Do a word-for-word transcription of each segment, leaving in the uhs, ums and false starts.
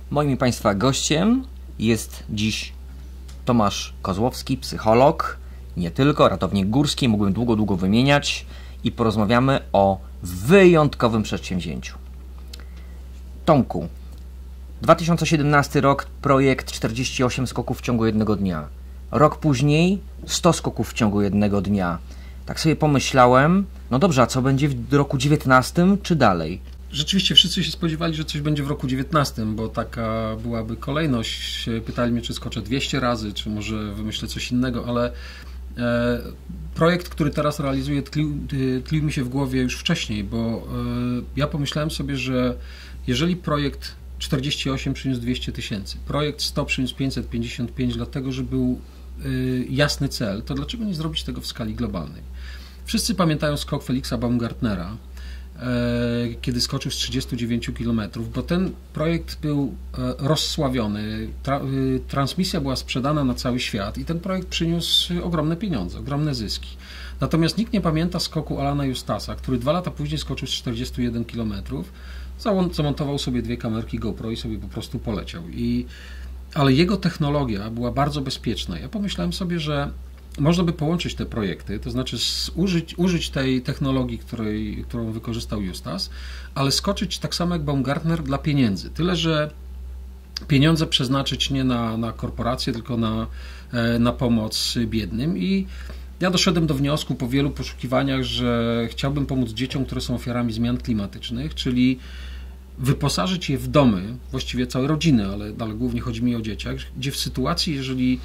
Moim Państwa gościem jest dziś Tomasz Kozłowski, psycholog, nie tylko, ratownik górski, mógłbym długo, długo wymieniać i porozmawiamy o wyjątkowym przedsięwzięciu. Tomku, dwa tysiące siedemnasty rok, projekt czterdzieści osiem skoków w ciągu jednego dnia. Rok później sto skoków w ciągu jednego dnia. Tak sobie pomyślałem, no dobrze, a co będzie w roku dziewiętnastym czy dalej? Rzeczywiście wszyscy się spodziewali, że coś będzie w roku dziewiętnastym, bo taka byłaby kolejność. Pytali mnie, czy skoczę dwieście razy, czy może wymyślę coś innego, ale e, projekt, który teraz realizuję, tlił, tlił mi się w głowie już wcześniej, bo e, ja pomyślałem sobie, że jeżeli projekt czterdzieści osiem przyniósł dwieście tysięcy, projekt sto przyniósł pięćset pięćdziesiąt pięć, dlatego że był e, jasny cel, to dlaczego nie zrobić tego w skali globalnej? Wszyscy pamiętają skok Felixa Baumgartnera, kiedy skoczył z trzydziestu dziewięciu kilometrów, bo ten projekt był rozsławiony, tra transmisja była sprzedana na cały świat i ten projekt przyniósł ogromne pieniądze, ogromne zyski. Natomiast nikt nie pamięta skoku Alana Eustasa, który dwa lata później skoczył z czterdziestu jeden kilometrów, zamontował sobie dwie kamerki GoPro i sobie po prostu poleciał. I, ale jego technologia była bardzo bezpieczna. Ja pomyślałem sobie, że można by połączyć te projekty, to znaczy użyć, użyć tej technologii, której, którą wykorzystał Eustas, ale skoczyć tak samo jak Baumgartner dla pieniędzy. Tyle, że pieniądze przeznaczyć nie na, na korporacje, tylko na, na pomoc biednym. I ja doszedłem do wniosku po wielu poszukiwaniach, że chciałbym pomóc dzieciom, które są ofiarami zmian klimatycznych, czyli wyposażyć je w domy, właściwie całe rodziny, ale, ale głównie chodzi mi o dzieciach, gdzie w sytuacji, jeżeli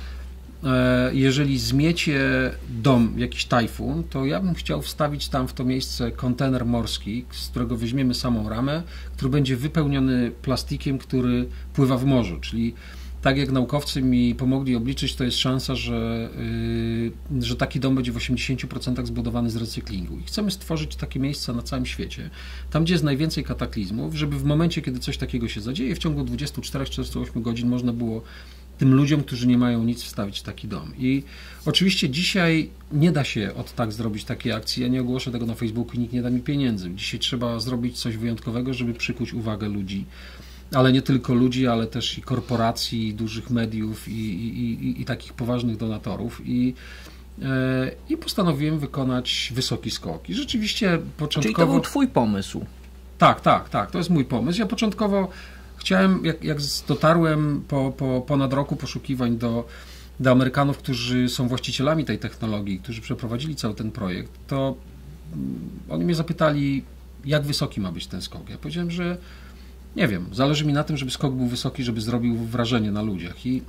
jeżeli zmiecie dom, jakiś tajfun, to ja bym chciał wstawić tam w to miejsce kontener morski, z którego weźmiemy samą ramę, który będzie wypełniony plastikiem, który pływa w morzu, czyli tak jak naukowcy mi pomogli obliczyć, to jest szansa, że, yy, że taki dom będzie w osiemdziesięciu procentach zbudowany z recyklingu. I chcemy stworzyć takie miejsca na całym świecie, tam gdzie jest najwięcej kataklizmów, żeby w momencie, kiedy coś takiego się zadzieje, w ciągu dwudziestu czterech do czterdziestu ośmiu godzin można było tym ludziom, którzy nie mają nic, wstawić taki dom. I oczywiście dzisiaj nie da się od tak zrobić takiej akcji. Ja nie ogłoszę tego na Facebooku i nikt nie da mi pieniędzy. Dzisiaj trzeba zrobić coś wyjątkowego, żeby przykuć uwagę ludzi. Ale nie tylko ludzi, ale też i korporacji, i dużych mediów i, i, i, i takich poważnych donatorów. I, e, I postanowiłem wykonać wysoki skok. I rzeczywiście początkowo... Czyli to był twój pomysł? Tak, tak, tak. To jest mój pomysł. Ja początkowo chciałem, jak, jak dotarłem po, po ponad roku poszukiwań do, do Amerykanów, którzy są właścicielami tej technologii, którzy przeprowadzili cały ten projekt, to oni mnie zapytali, jak wysoki ma być ten skok. Ja powiedziałem, że nie wiem, zależy mi na tym, żeby skok był wysoki, żeby zrobił wrażenie na ludziach. I,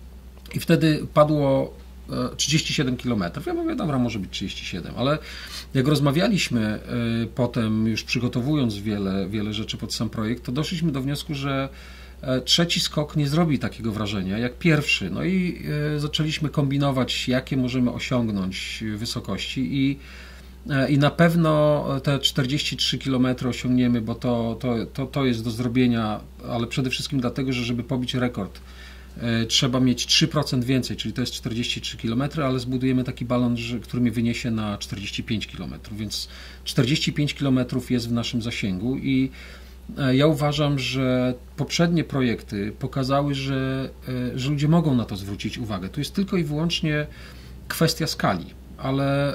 i wtedy padło trzydzieści siedem kilometrów. Ja mówię, dobra, może być trzydzieści siedem, ale jak rozmawialiśmy potem, już przygotowując wiele, wiele rzeczy pod sam projekt, to doszliśmy do wniosku, że trzeci skok nie zrobi takiego wrażenia jak pierwszy. No i zaczęliśmy kombinować, jakie możemy osiągnąć wysokości i I na pewno te czterdzieści trzy kilometry osiągniemy, bo to, to, to, to jest do zrobienia, ale przede wszystkim dlatego, że żeby pobić rekord, trzeba mieć trzy procent więcej, czyli to jest czterdzieści trzy kilometry, ale zbudujemy taki balon, który mnie wyniesie na czterdzieści pięć kilometrów, więc czterdzieści pięć kilometrów jest w naszym zasięgu i ja uważam, że poprzednie projekty pokazały, że, że ludzie mogą na to zwrócić uwagę. Tu jest tylko i wyłącznie kwestia skali, ale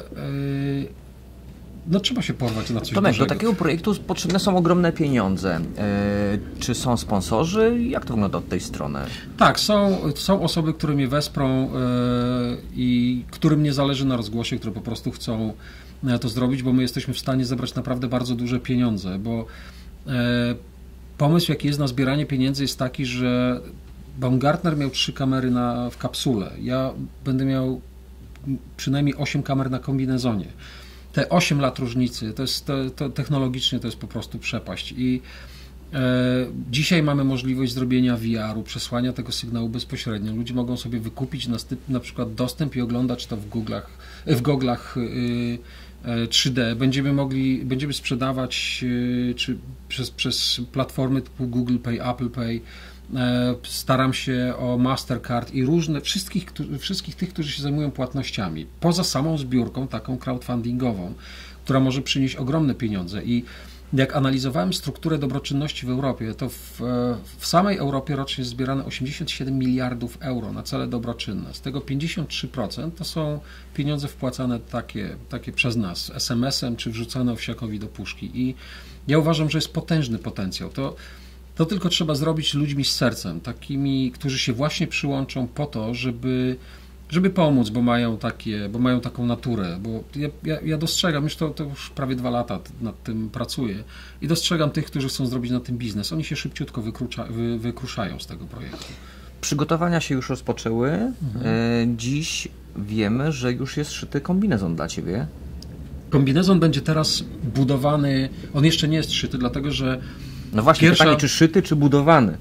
no trzeba się porwać na coś Tomek, dużego. do takiego projektu potrzebne są ogromne pieniądze. Yy, czy są sponsorzy? Jak to wygląda od tej strony? Tak, są, są osoby, które mnie wesprą yy, i którym nie zależy na rozgłosie, które po prostu chcą to zrobić, bo my jesteśmy w stanie zebrać naprawdę bardzo duże pieniądze, bo yy, pomysł, jaki jest na zbieranie pieniędzy, jest taki, że Baumgartner miał trzy kamery na, w kapsule. Ja będę miał przynajmniej osiem kamer na kombinezonie. Te osiem lat różnicy, to jest, to, to technologicznie to jest po prostu przepaść i e, dzisiaj mamy możliwość zrobienia V R u, przesłania tego sygnału bezpośrednio. Ludzie mogą sobie wykupić na, na przykład dostęp i oglądać to w Google'ach, w goglach y, y, trzy D. Będziemy mogli, będziemy sprzedawać y, czy przez, przez platformy typu Google Pay, Apple Pay. Staram się o Mastercard i różne, wszystkich, wszystkich tych, którzy się zajmują płatnościami, poza samą zbiórką taką crowdfundingową, która może przynieść ogromne pieniądze i Jak analizowałem strukturę dobroczynności w Europie, to w, w samej Europie rocznie jest zbierane osiemdziesiąt siedem miliardów euro na cele dobroczynne. Z tego pięćdziesiąt trzy procent to są pieniądze wpłacane takie, takie przez nas, es em esem czy wrzucane owsiakowi do puszki. I ja uważam, że jest potężny potencjał. To, to tylko trzeba zrobić ludźmi z sercem, takimi, którzy się właśnie przyłączą po to, żeby żeby pomóc, bo mają takie, bo mają taką naturę, bo ja, ja, ja dostrzegam, już to, to już prawie dwa lata nad tym pracuję i dostrzegam tych, którzy chcą zrobić na tym biznes. Oni się szybciutko wykrucza, wy, wykruszają z tego projektu. Przygotowania się już rozpoczęły. Mhm. Dziś wiemy, że już jest szyty kombinezon dla Ciebie. Kombinezon będzie teraz budowany, on jeszcze nie jest szyty, dlatego że no właśnie, pierwsza... pytanie, czy szyty, czy budowany?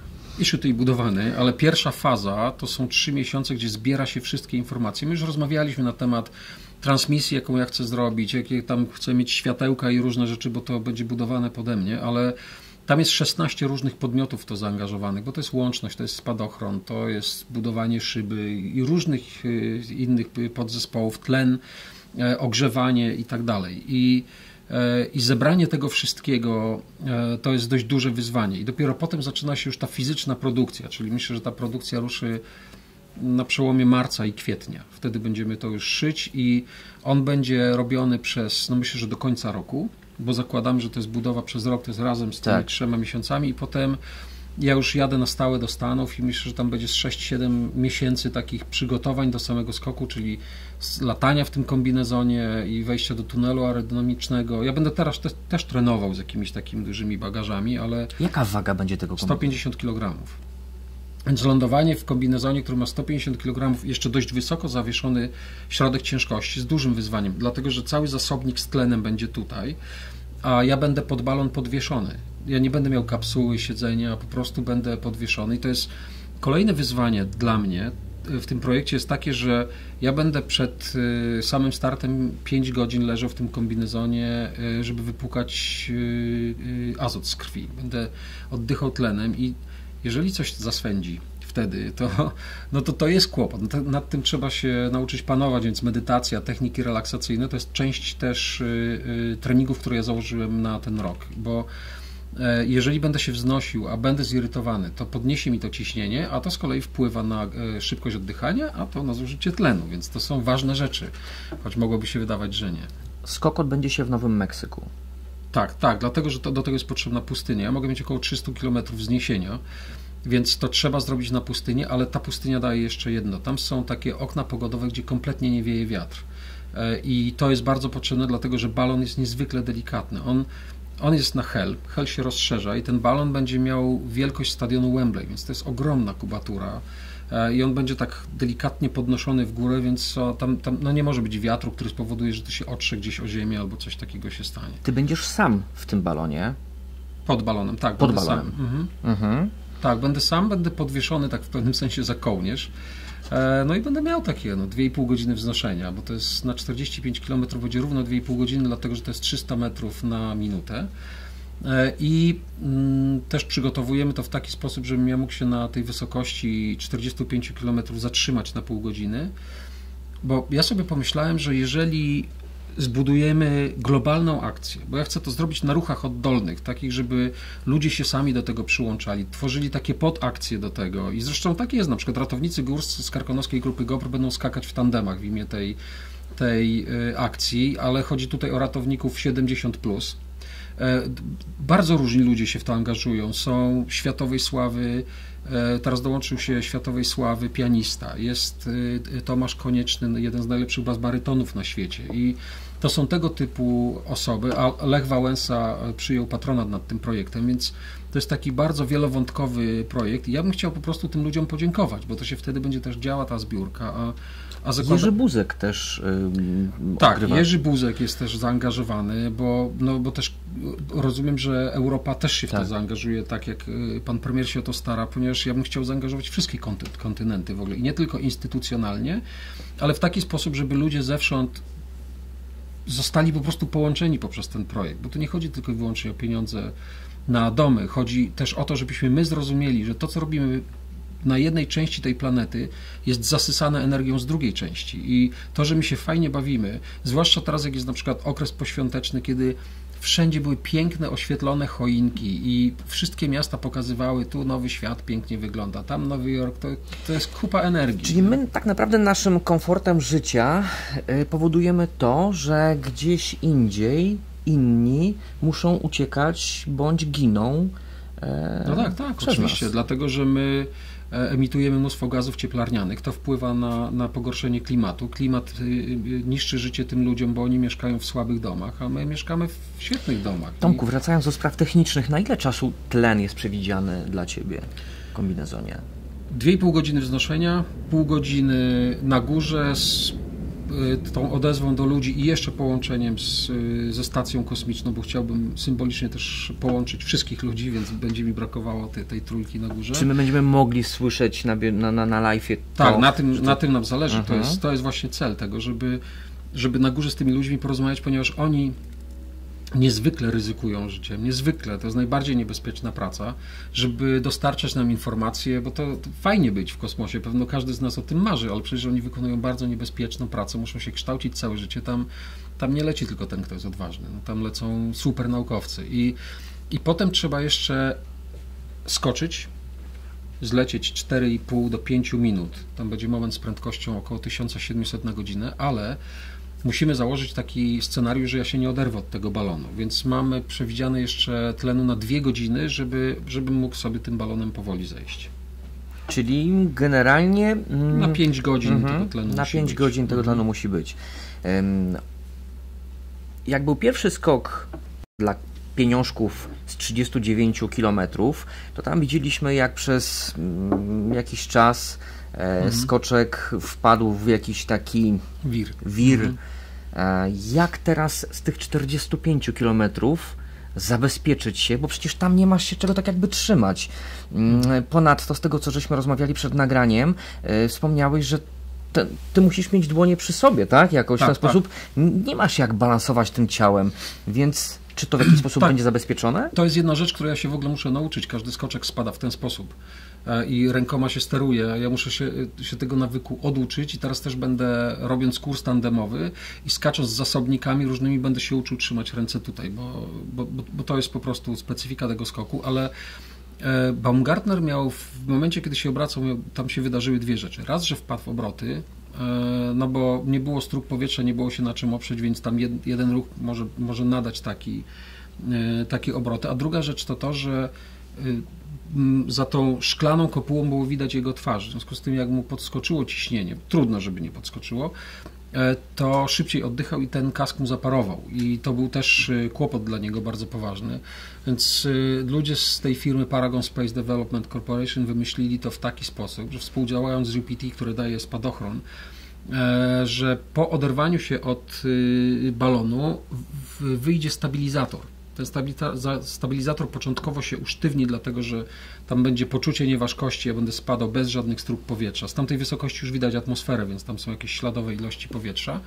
I szyty i budowany, ale pierwsza faza to są trzy miesiące, gdzie zbiera się wszystkie informacje. My już rozmawialiśmy na temat transmisji, jaką ja chcę zrobić, jakie tam chcę mieć światełka i różne rzeczy, bo to będzie budowane pode mnie, ale tam jest szesnaście różnych podmiotów w to zaangażowanych, bo to jest łączność, to jest spadochron, to jest budowanie szyby i różnych innych podzespołów, tlen, ogrzewanie i tak dalej. I I zebranie tego wszystkiego to jest dość duże wyzwanie. I dopiero potem zaczyna się już ta fizyczna produkcja, czyli myślę, że ta produkcja ruszy na przełomie marca i kwietnia. Wtedy będziemy to już szyć i on będzie robiony przez, no myślę, że do końca roku, bo zakładam, że to jest budowa przez rok, to jest razem z tymi tak. trzema miesiącami i potem ja już jadę na stałe do Stanów i myślę, że tam będzie z sześć siedem miesięcy takich przygotowań do samego skoku, czyli latania w tym kombinezonie i wejścia do tunelu aerodynamicznego. Ja będę teraz te, też trenował z jakimiś takimi dużymi bagażami, ale... Jaka waga będzie tego kombinezonu? sto pięćdziesiąt kilogramów. Więc lądowanie w kombinezonie, który ma sto pięćdziesiąt kilogramów, jeszcze dość wysoko zawieszony środek ciężkości, z dużym wyzwaniem, dlatego że cały zasobnik z tlenem będzie tutaj, a ja będę pod balon podwieszony. Ja nie będę miał kapsuły, siedzenia, po prostu będę podwieszony i to jest kolejne wyzwanie dla mnie w tym projekcie jest takie, że ja będę przed samym startem pięć godzin leżał w tym kombinezonie, żeby wypłukać azot z krwi. Będę oddychał tlenem i jeżeli coś zaswędzi wtedy, to, no to to jest kłopot. Nad tym trzeba się nauczyć panować, więc medytacja, techniki relaksacyjne to jest część też treningów, które ja założyłem na ten rok, bo jeżeli będę się wznosił, a będę zirytowany, to podniesie mi to ciśnienie, a to z kolei wpływa na szybkość oddychania, a to na zużycie tlenu, więc to są ważne rzeczy, choć mogłoby się wydawać, że nie. Skok odbędzie się w Nowym Meksyku. Tak, tak, dlatego, że to, do tego jest potrzebna pustynia. Ja mogę mieć około trzysta kilometrów wzniesienia, więc to trzeba zrobić na pustyni, ale ta pustynia daje jeszcze jedno. Tam są takie okna pogodowe, gdzie kompletnie nie wieje wiatr. I to jest bardzo potrzebne, dlatego że balon jest niezwykle delikatny. On On jest na Hell, Hell się rozszerza i ten balon będzie miał wielkość stadionu Wembley, więc to jest ogromna kubatura i on będzie tak delikatnie podnoszony w górę, więc tam, tam no nie może być wiatru, który spowoduje, że to się otrze gdzieś o ziemię albo coś takiego się stanie. Ty będziesz sam w tym balonie? Pod balonem, tak. Pod będę balonem. Sam. Mhm. Mhm. Tak, będę sam, będę podwieszony tak w pewnym sensie za kołnierz. No i będę miał takie no, dwie i pół godziny wznoszenia, bo to jest na czterdzieści pięć kilometrów będzie równo dwie i pół godziny, dlatego że to jest trzysta metrów na minutę. I mm, też przygotowujemy to w taki sposób, żebym ja mógł się na tej wysokości czterdzieści pięć kilometrów zatrzymać na pół godziny, bo ja sobie pomyślałem, że jeżeli zbudujemy globalną akcję, bo ja chcę to zrobić na ruchach oddolnych, takich, żeby ludzie się sami do tego przyłączali, tworzyli takie podakcje do tego i zresztą tak jest, na przykład ratownicy górscy z Karkonoskiej Grupy GOPR będą skakać w tandemach w imię tej, tej akcji, ale chodzi tutaj o ratowników siedemdziesiąt plus. Bardzo różni ludzie się w to angażują, są światowej sławy, teraz dołączył się światowej sławy pianista, jest Tomasz Konieczny, jeden z najlepszych bas-barytonów na świecie i to są tego typu osoby, a Lech Wałęsa przyjął patronat nad tym projektem, więc to jest taki bardzo wielowątkowy projekt i ja bym chciał po prostu tym ludziom podziękować, bo to się wtedy będzie też działa ta zbiórka, a A zakłada... Jerzy Buzek też yy, Tak, odgrywa. Jerzy Buzek jest też zaangażowany, bo, no, bo też rozumiem, że Europa też się w tak. to zaangażuje, tak jak pan premier się o to stara, ponieważ ja bym chciał zaangażować wszystkie konty- kontynenty w ogóle i nie tylko instytucjonalnie, ale w taki sposób, żeby ludzie zewsząd zostali po prostu połączeni poprzez ten projekt, bo tu nie chodzi tylko i wyłącznie o pieniądze na domy, chodzi też o to, żebyśmy my zrozumieli, że to, co robimy na jednej części tej planety jest zasysane energią z drugiej części i to, że my się fajnie bawimy, zwłaszcza teraz, jak jest na przykład okres poświąteczny, kiedy Wszędzie były piękne, oświetlone choinki i wszystkie miasta pokazywały, tu Nowy Świat pięknie wygląda, tam Nowy Jork, to, to jest kupa energii. Czyli my tak naprawdę naszym komfortem życia powodujemy to, że gdzieś indziej inni muszą uciekać bądź giną. No tak, tak, oczywiście, nas. Dlatego, że my emitujemy mnóstwo gazów cieplarnianych, to wpływa na, na pogorszenie klimatu. Klimat niszczy życie tym ludziom, bo oni mieszkają w słabych domach, a my mieszkamy w świetnych domach. Tomku, wracając do spraw technicznych, na ile czasu tlen jest przewidziany dla Ciebie w kombinezonie? Dwie i pół godziny wznoszenia, pół godziny na górze z tą odezwą do ludzi i jeszcze połączeniem z, ze stacją kosmiczną, bo chciałbym symbolicznie też połączyć wszystkich ludzi, więc będzie mi brakowało tej, tej trójki na górze. Czy my będziemy mogli słyszeć na, na, na, na live'ie to? Tak, na tym, na tym nam zależy. Uh-huh. To jest, to jest właśnie cel tego, żeby, żeby na górze z tymi ludźmi porozmawiać, ponieważ oni niezwykle ryzykują życiem, niezwykle, to jest najbardziej niebezpieczna praca, żeby dostarczać nam informacje, bo to, to fajnie być w kosmosie, pewno każdy z nas o tym marzy, ale przecież oni wykonują bardzo niebezpieczną pracę, muszą się kształcić całe życie, tam, tam nie leci tylko ten, kto jest odważny, no, tam lecą super naukowcy i, i potem trzeba jeszcze skoczyć, zlecieć cztery i pół do pięciu minut, tam będzie moment z prędkością około tysiąc siedemset na godzinę, ale musimy założyć taki scenariusz, że ja się nie oderwę od tego balonu, więc mamy przewidziane jeszcze tlenu na dwie godziny, żeby, żebym mógł sobie tym balonem powoli zejść. Czyli generalnie... Na pięć godzin mm-hmm, tego tlenu Na musi pięć być. godzin tego tlenu mm-hmm. musi być. Jak był pierwszy skok dla pieniążków z trzydziestu dziewięciu kilometrów, to tam widzieliśmy, jak przez jakiś czas Mhm. skoczek wpadł w jakiś taki wir. wir. Mhm. Jak teraz z tych czterdziestu pięciu kilometrów zabezpieczyć się, bo przecież tam nie masz się czego tak jakby trzymać. Ponadto z tego, co żeśmy rozmawiali przed nagraniem, wspomniałeś, że te, ty musisz mieć dłonie przy sobie, tak? Jakoś tak, w ten tak. sposób nie masz jak balansować tym ciałem, więc czy to w jakiś sposób tak. będzie zabezpieczone? To jest jedna rzecz, której ja się w ogóle muszę nauczyć. Każdy skoczek spada w ten sposób i rękoma się steruje. Ja muszę się, się tego nawyku oduczyć i teraz też będę, robiąc kurs tandemowy i skacząc z zasobnikami różnymi, będę się uczył trzymać ręce tutaj, bo, bo, bo to jest po prostu specyfika tego skoku, ale Baumgartner miał w momencie, kiedy się obracał, tam się wydarzyły dwie rzeczy. Raz, że wpadł w obroty, no bo nie było strug powietrza, nie było się na czym oprzeć, więc tam jed, jeden ruch może, może nadać taki, takie obroty. A druga rzecz to to, że za tą szklaną kopułą było widać jego twarz. W związku z tym, jak mu podskoczyło ciśnienie, trudno, żeby nie podskoczyło, to szybciej oddychał i ten kask mu zaparował. I to był też kłopot dla niego bardzo poważny. Więc ludzie z tej firmy Paragon Space Development Corporation wymyślili to w taki sposób, że współdziałając z U P T, które daje spadochron, że po oderwaniu się od balonu wyjdzie stabilizator. Ten stabilizator początkowo się usztywni, dlatego że tam będzie poczucie nieważkości, ja będę spadał bez żadnych strug powietrza. Z tamtej wysokości już widać atmosferę, więc tam są jakieś śladowe ilości powietrza.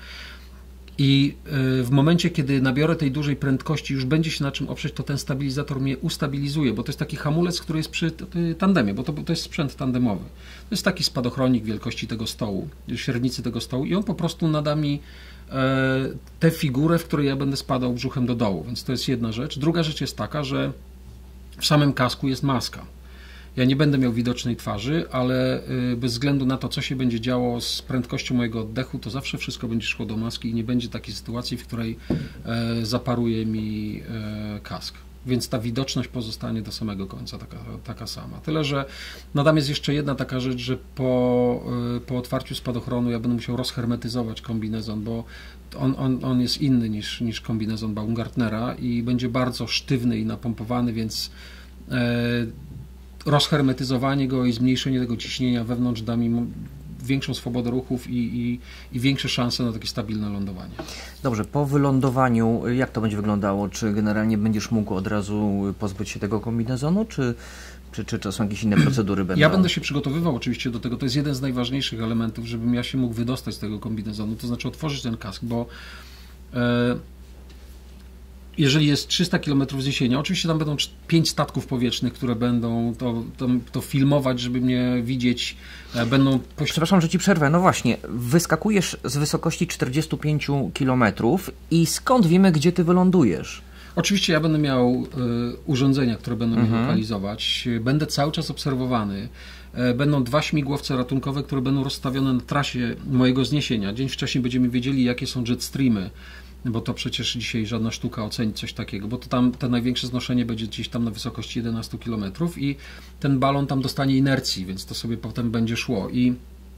I w momencie, kiedy nabiorę tej dużej prędkości, już będzie się na czym oprzeć, to ten stabilizator mnie ustabilizuje, bo to jest taki hamulec, który jest przy tandemie, bo to, to jest sprzęt tandemowy. To jest taki spadochronik wielkości tego stołu, średnicy tego stołu i on po prostu nada mi tę figurę, w której ja będę spadał brzuchem do dołu, więc to jest jedna rzecz. Druga rzecz jest taka, że w samym kasku jest maska. Ja nie będę miał widocznej twarzy, ale bez względu na to, co się będzie działo z prędkością mojego oddechu, to zawsze wszystko będzie szło do maski i nie będzie takiej sytuacji, w której zaparuje mi kask. Więc ta widoczność pozostanie do samego końca taka, taka sama. Tyle, że no tam jest jeszcze jedna taka rzecz, że po, po otwarciu spadochronu ja będę musiał rozhermetyzować kombinezon, bo on, on, on jest inny niż, niż kombinezon Baumgartnera i będzie bardzo sztywny i napompowany, więc e, rozhermetyzowanie go i zmniejszenie tego ciśnienia wewnątrz da mi większą swobodę ruchów i, i, i większe szanse na takie stabilne lądowanie. Dobrze, po wylądowaniu jak to będzie wyglądało? Czy generalnie będziesz mógł od razu pozbyć się tego kombinezonu, czy, czy, czy, czy są jakieś inne procedury? Będą? Ja będę się przygotowywał oczywiście do tego. To jest jeden z najważniejszych elementów, żebym ja się mógł wydostać z tego kombinezonu, to znaczy otworzyć ten kask, bo e, jeżeli jest trzysta kilometrów wzniesienia, oczywiście tam będą pięć statków powietrznych, które będą to, to, to filmować, żeby mnie widzieć, będą... Poś... Przepraszam, że Ci przerwę. No właśnie, wyskakujesz z wysokości czterdziestu pięciu kilometrów i skąd wiemy, gdzie Ty wylądujesz? Oczywiście ja będę miał y, urządzenia, które będą Mhm. mnie lokalizować. Będę cały czas obserwowany. E, Będą dwa śmigłowce ratunkowe, które będą rozstawione na trasie mojego zniesienia. Dzień wcześniej będziemy wiedzieli, jakie są jetstreamy, bo to przecież dzisiaj żadna sztuka ocenić coś takiego, bo to tam te największe znoszenie będzie gdzieś tam na wysokości jedenaście kilometrów i ten balon tam dostanie inercji, więc to sobie potem będzie szło. I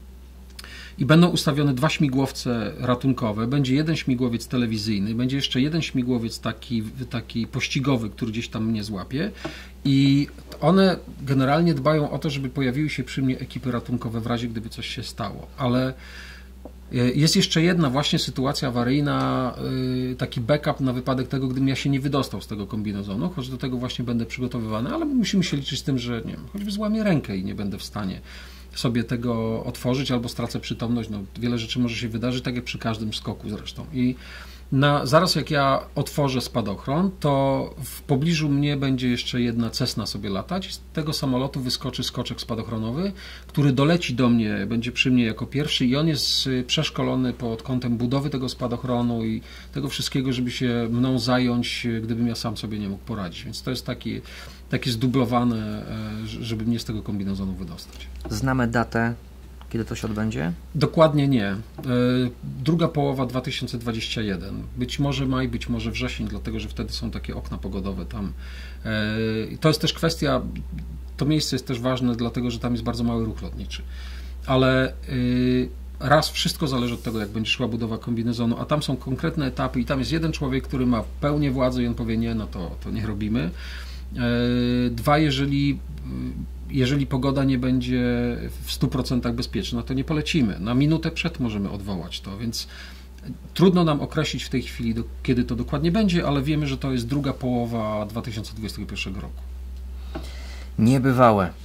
I będą ustawione dwa śmigłowce ratunkowe, będzie jeden śmigłowiec telewizyjny, będzie jeszcze jeden śmigłowiec taki, taki pościgowy, który gdzieś tam mnie złapie i one generalnie dbają o to, żeby pojawiły się przy mnie ekipy ratunkowe w razie, gdyby coś się stało, ale jest jeszcze jedna właśnie sytuacja awaryjna, taki backup na wypadek tego, gdybym ja się nie wydostał z tego kombinezonu, choć do tego właśnie będę przygotowywany, ale musimy się liczyć z tym, że nie wiem, choćby złamię rękę i nie będę w stanie sobie tego otworzyć albo stracę przytomność. No, wiele rzeczy może się wydarzyć, tak jak przy każdym skoku zresztą. I na, zaraz jak ja otworzę spadochron, to w pobliżu mnie będzie jeszcze jedna Cessna sobie latać. Z tego samolotu wyskoczy skoczek spadochronowy, który doleci do mnie, będzie przy mnie jako pierwszy i on jest przeszkolony pod kątem budowy tego spadochronu i tego wszystkiego, żeby się mną zająć, gdybym ja sam sobie nie mógł poradzić. Więc to jest taki, takie zdublowane, żeby mnie z tego kombinezonu wydostać. Znamy datę, kiedy to się odbędzie? Dokładnie nie. Druga połowa dwa tysiące dwudziesty pierwszy. Być może maj, być może wrzesień, dlatego że wtedy są takie okna pogodowe tam. To jest też kwestia, to miejsce jest też ważne, dlatego że tam jest bardzo mały ruch lotniczy. Ale raz, wszystko zależy od tego, jak będzie szła budowa kombinezonu, a tam są konkretne etapy i tam jest jeden człowiek, który ma pełnię władzy i on powie nie, no to, to nie robimy. Dwa, jeżeli jeżeli pogoda nie będzie w stu procentach bezpieczna, to nie polecimy. Na minutę przed możemy odwołać to, więc trudno nam określić w tej chwili, do, kiedy to dokładnie będzie, ale wiemy, że to jest druga połowa dwa tysiące dwudziestego pierwszego roku. Niebywałe.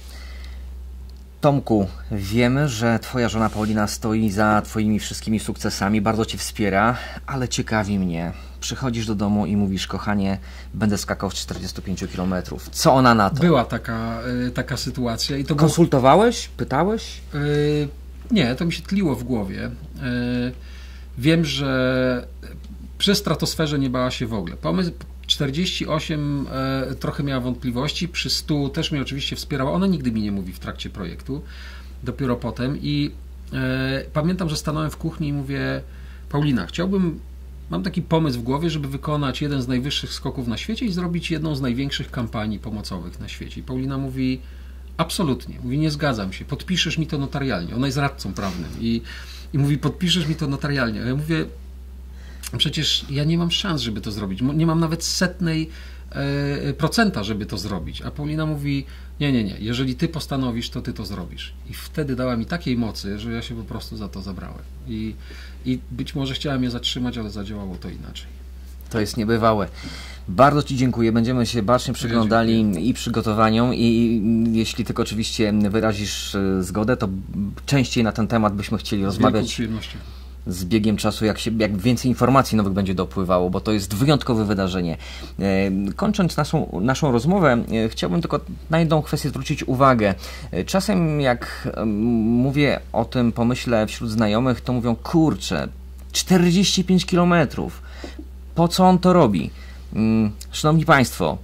Tomku, wiemy, że twoja żona Paulina stoi za twoimi wszystkimi sukcesami, bardzo cię wspiera, ale ciekawi mnie. Przychodzisz do domu i mówisz, kochanie, będę skakał z czterdziestu pięciu kilometrów. Co ona na to? Była taka, taka sytuacja. I to Konsultowałeś? Pytałeś? Yy, nie, to mi się tliło w głowie. Yy, wiem, że przy stratosferze nie bała się w ogóle. Pomysł czterdzieści osiem yy, trochę miała wątpliwości, przy stu też mnie oczywiście wspierała. Ona nigdy mi nie mówi w trakcie projektu, dopiero potem. I yy, pamiętam, że stanąłem w kuchni i mówię, Paulina, chciałbym Mam taki pomysł w głowie, żeby wykonać jeden z najwyższych skoków na świecie i zrobić jedną z największych kampanii pomocowych na świecie. I Paulina mówi, absolutnie, mówi, nie zgadzam się, podpiszesz mi to notarialnie. Ona jest radcą prawnym i, i mówi, podpiszesz mi to notarialnie. A ja mówię, przecież ja nie mam szans, żeby to zrobić. Nie mam nawet setnej e, procenta, żeby to zrobić. A Paulina mówi, nie, nie, nie, jeżeli ty postanowisz, to ty to zrobisz. I wtedy dała mi takiej mocy, że ja się po prostu za to zabrałem. I, i być może chciałem je zatrzymać, ale zadziałało to inaczej. To jest niebywałe. Bardzo ci dziękuję. Będziemy się bacznie przyglądali ja i przygotowaniom i jeśli tylko oczywiście wyrazisz zgodę, to częściej na ten temat byśmy chcieli rozmawiać. Z przyjemnością. Z biegiem czasu, jak, się, jak więcej informacji nowych będzie dopływało, bo to jest wyjątkowe wydarzenie. Kończąc naszą, naszą rozmowę, chciałbym tylko na jedną kwestię zwrócić uwagę. Czasem jak mówię o tym pomyśle wśród znajomych, to mówią, kurczę, czterdzieści pięć kilometrów. Po co on to robi? Szanowni Państwo,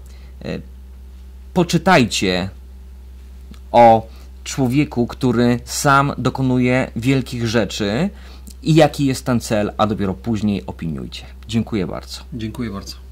poczytajcie o człowieku, który sam dokonuje wielkich rzeczy i jaki jest ten cel, a dopiero później opiniujcie. Dziękuję bardzo. Dziękuję bardzo.